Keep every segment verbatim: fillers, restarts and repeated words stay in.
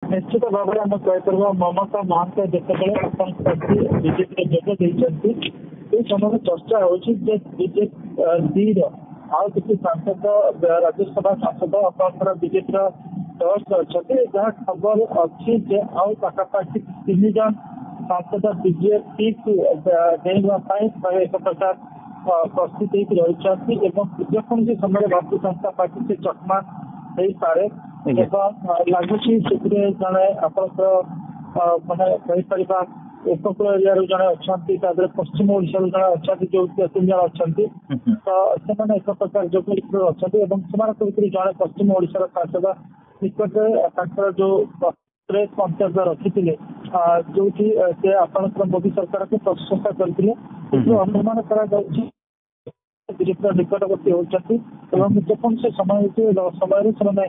ନିଶ୍ଚିତ ଭାବରେ ଆମେ କହିପାରିବା ମମତା ମହାନ୍ତ ଯେତେବେଳେ ଆପଣଙ୍କ ବିଜେପିରେ ଯୋଗ ଦେଇଛନ୍ତି এই সময় চর্চা হচ্ছে যে বিজেপির ଆଉ କିଛି ସାଂସଦ ରାଜ୍ୟସଭା ସାଂସଦ ଆପଣଙ୍କର ବିଜେପିର ଦଳ ଅଛନ୍ତି ଯାହା ଖବର ଅଛି ଯେ ଆଉ ପାଖାପାଖି ତିନି ଜଣ ସାଂସଦ ବିଜେପିକୁ ଦେଇବା ପାଇଁ ଏକ ପ୍ରକାର ପ୍ରସ୍ତୁତ ହେଇକି ରହିଛନ୍ତି ଏବଂ ଯେକୌଣସି ସମୟରେ ଭାରତୀୟ ଜନତା ପାର୍ଟି ସେ ଚକମା ହେଇପାରେ ଏବଂ ଲାଗୁଛି ସେଥିରେ ଜଣେ ଆପଣଙ୍କର ମାନେ କହିପାରିବା ଉପକୂଳ ଏରିଆରୁ ଜଣେ ଅଛନ୍ତି ତାପରେ ପଶ୍ଚିମ ଓଡିଶାରୁ ଜଣେ ଅଛନ୍ତି ଯୋଉ ତିନି ଜଣ ଅଛନ୍ତି ତ ସେମାନେ ଏକ ପ୍ରକାର ଯୋଗ ଅଛନ୍ତି ଏବଂ ସେମାନଙ୍କ ଭିତରୁ ଜଣେ ପଶ୍ଚିମ ଓଡିଶାର ସାଂସଦ ନିକଟରେ ତାଙ୍କର ଯୋଉ ପ୍ରେସ୍ ମନ୍ତବ୍ୟ ରଖିଥିଲେ ଯୋଉଠି ସେ ଆପଣଙ୍କର ମୋଦୀ ସରକାରକୁ ପ୍ରଶଂସା କରିଥିଲେ ସେଥିରୁ ଅନୁମାନ କରାଯାଉଛି ବିଜେପିର ନିକଟବର୍ତ୍ତୀ ହେଉଛନ୍ତି ଏବଂ ଯେକୌଣସି ସମୟ ସମୟରେ ସେମାନେ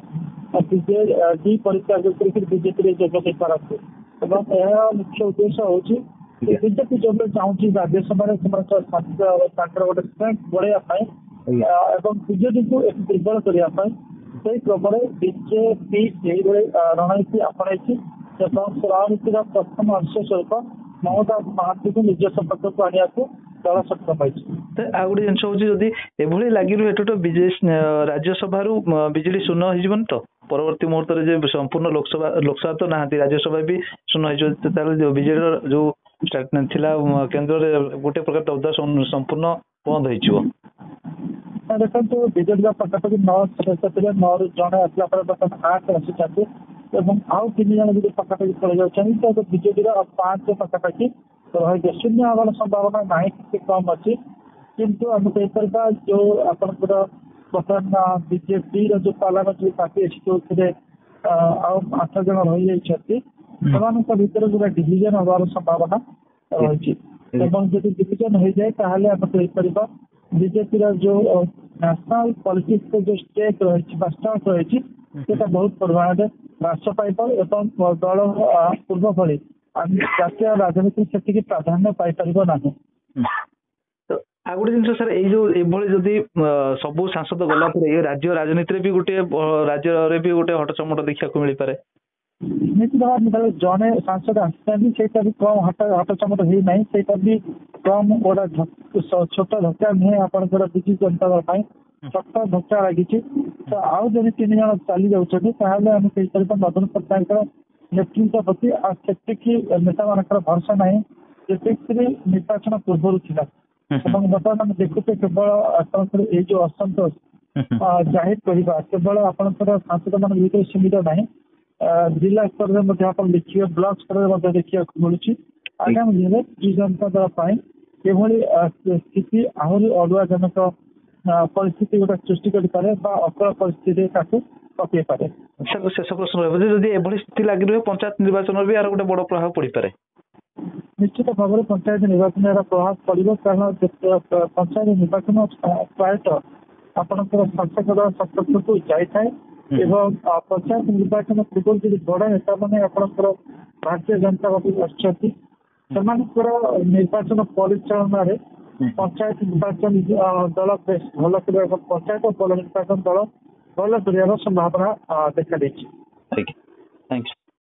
ବିଜେଡି ପରିତ୍ୟାଗ କରିକି ବିଜେପିରେ ଯୋଗ ଦେଇପାରନ୍ତି ଏବଂ ଏହାର ମୁଖ୍ୟ ଉଦ୍ଦେଶ୍ୟ ହଉଛି ବିଜେପି ଯୋଉ ଚାହୁଁଛି ରାଜ୍ୟସଭାରେ ସେମାନଙ୍କ ତାଙ୍କର ଗୋଟେ ଷ୍ଟ୍ରେଂଥ ବଢେଇବା ପାଇଁ ଏବଂ ବିଜେଡିକୁ ଦୁର୍ବଳ କରିବା ପାଇଁ ସେଇ କ୍ରମରେ ବିଜେପି ସେଇଭଳି ରଣନୀତି ଆପଣେଇଛି ଏବଂ ରାଜନୀତିର ପ୍ରଥମ ଅଂଶ ସ୍ୱରୂପ ମମତା ମହାନ୍ତିକୁ ନିଜ ସମ୍ପର୍କକୁ ଆଣିବାକୁ ଦଳ ସକ୍ଷମ ହୋଇଛି। ଆଉ ଗୋଟେ ଜିନିଷ ହଉଛି ଯଦି ଏଭଳି ଲାଗି ରୁହେ ଏଠୁ ରାଜ୍ୟସଭାରୁ ବିଜେଡି ଶୂନ୍ୟ ହେଇଯିବନି ତ ପରବର୍ତ୍ତୀ ମୁହୂର୍ତ୍ତରେ ଯେ ସମ୍ପୂର୍ଣ୍ଣ ଲୋକସଭା ଲୋକସଭା ତ ନାହାନ୍ତି ରାଜ୍ୟସଭା ବି ଶୂନ୍ୟ ହେଇଯିବ ତାହେଲେ ବିଜେଡିର ଯୋଉ ଥିଲା କେନ୍ଦ୍ରରେ ଗୋଟେ ପ୍ରକାର ଦବଦା ସମ୍ପୂର୍ଣ୍ଣ ବନ୍ଦ ହେଇଯିବ। ଦେଖନ୍ତୁ ବିଜେଡିର ପାଖାପାଖି ନଅ ସଦସ୍ୟ ଥିଲେ ନଅରୁ ଜଣେ ଆସିଲା ପରେ ବର୍ତ୍ତମାନ ଆଠ ଆସିଛନ୍ତି ଏବଂ ଆଉ ତିନି ଜଣ ଯଦି ପାଖାପାଖି ପଳେଇ ଯାଉଛନ୍ତି ତ ବିଜେଡିର ପାଞ୍ଚ ପାଖାପାଖି ରହିବେ ଶୂନ୍ୟ ହେବାର ସମ୍ଭାବନା ନାହିଁ ଟିକେ କମ୍ ଅଛି କିନ୍ତୁ ଆମେ କହିପାରିବା ଯୋଉ ଆପଣଙ୍କର ବର୍ତ୍ତମାନ ବିଜେପିର ଯୋଉ ପାର୍ଲାମେଣ୍ଟାରୀ ପାର୍ଟି ଅଛି ଯୋଉଥିରେ ଆଉ ଆଠ ଜଣ ରହିଯାଇଛନ୍ତି ସେମାନଙ୍କ ଭିତରେ ଯୋଉଟା ଡିଭିଜନ ହବାର ସମ୍ଭାବନା ରହିଛି ଏବଂ ଯଦି ଡିଭିଜନ ହେଇଯାଏ ତାହେଲେ ଆମେ କହିପାରିବା ବିଜେପିର ଯୋଉ ନ୍ୟାସନାଲ ପଲିଟିକ୍ସର ଯୋଉ ଷ୍ଟେକ୍ ରହିଛି ବା ଷ୍ଟାକ୍ ରହିଛି ସେଟା ବହୁତ ପରିମାଣରେ ହ୍ରାସ ପାଇବ ଏବଂ ଦଳ ପୂର୍ବ ଭଳି ଜାତୀୟ ରାଜନୀତି ସେତିକି ପ୍ରାଧାନ୍ୟ ପାଇପାରିବ ନାହିଁ। ଆଉ ଗୋଟେ ଜିନିଷ ସାର୍ ଏଇ ଯୋଉ ଏଭଳି ଯଦି ସବୁ ସାଂସଦ ଗଲା ପରେ ଏଇ ରାଜ୍ୟ ରାଜନୀତିରେ ବି ଗୋଟେ ରାଜ୍ୟରେ ବି ଗୋଟେ ହଟଚମଟ ଦେଖିବାକୁ ମିଳିପାରେ। ନିଶ୍ଚିତ ଭାବରେ ଜଣେ ସାଂସଦ ଆସିଥାନ୍ତି ସେଇଟା ବି କମ୍ ହଟ ହଟଚମଟ ହେଇନାହିଁ ସେଇଟା ବି କମ୍ ଗୋଟେ ଛୋଟ ଧକ୍କା ନୁହେଁ ଆପଣଙ୍କର ବିଜୁ ଜନତା ଦଳ ପାଇଁ ଛୋଟ ଧକ୍କା ଲାଗିଛି ତ ଆଉ ଯଦି ତିନି ଜଣ ଚାଲି ଯାଉଛନ୍ତି ତାହେଲେ ଆମେ କହିପାରିବା ନବୀନ ପଟ୍ଟନାୟକଙ୍କର ନେତୃତ୍ୱ ପ୍ରତି ଆଉ ସେତିକି ନେତାମାନଙ୍କର ଭରସା ନାହିଁ ଯେତିକି ନିର୍ବାଚନ ପୂର୍ବରୁ ଥିଲା ଏବଂ ବର୍ତ୍ତମାନ ଆମେ ଦେଖୁଛେ କେବଳ ଆପଣଙ୍କର ଏଇ ଯୋଉ ଅସନ୍ତୋଷ ଜାହିର କରିବା କେବଳ ଆପଣଙ୍କର ସାଂସଦ ମାନଙ୍କ ଭିତରେ ସୀମିତ ନାହିଁ ଜିଲ୍ଲା ସ୍ତରରେ ମଧ୍ୟ ଆପଣ ଦେଖିବେ ବ୍ଲକ ସ୍ତରରେ ମଧ୍ୟ ଦେଖିବାକୁ ମିଳୁଛି ଆଗାମୀ ଦିନରେ ବିଜୁ ଜନତା ଦଳ ପାଇଁ ଏଭଳି ସ୍ଥିତି ଆହୁରି ଅଡୁଆଜନକ ପରିସ୍ଥିତି ଗୋଟେ ସୃଷ୍ଟି କରିପାରେ ବା ଅକଳ ପରିସ୍ଥିତିରେ ତାକୁ ପକେଇ ପାରେ। ଶେଷ ପ୍ରଶ୍ନ ରହିବ ଯେ ଯଦି ଏଭଳି ସ୍ଥିତି ଲାଗି ରୁହେ ପଞ୍ଚାୟତ ନିର୍ବାଚନରେ ବି ଆର ଗୋଟେ ବଡ ପ୍ରଭାବ ପଡିପାରେ। ନିଶ୍ଚିତ ଭାବରେ ପଞ୍ଚାୟତ ନିର୍ବାଚନର ପ୍ରଭାବ ପଡିବ କାରଣ ପଞ୍ଚାୟତ ନିର୍ବାଚନ ପ୍ରାୟତଃ ଆପଣଙ୍କର ଶାସକ ଦଳ ସପକ୍ଷକୁ ଯାଇଥାଏ ଏବଂ ପଞ୍ଚାୟତ ନିର୍ବାଚନ ପୂର୍ବରୁ ଯଦି ବଡ ନେତା ମାନେ ଆପଣଙ୍କର ଭାରତୀୟ ଜନତା ପାର୍ଟି ଆସୁଛନ୍ତି ସେମାନଙ୍କର ନିର୍ବାଚନ ପରିଚାଳନାରେ ପଞ୍ଚାୟତ ନିର୍ବାଚନ ଦଳ ବେଶ ଭଲ କରିବା ଏବଂ ପଞ୍ଚାୟତ ନିର୍ବାଚନ ଦଳ ଭଲ କରିବାର ସମ୍ଭାବନା ଦେଖାଦେଇଛି।